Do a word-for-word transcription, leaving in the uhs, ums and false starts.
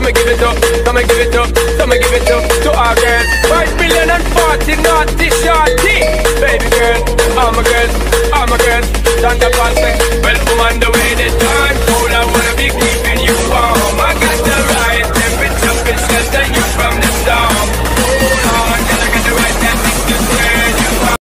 me give it up, so me give it up, so me give it up to our girls. Five million and forty naughty shorty. Baby girl, all my girls, all my girls, stand up and say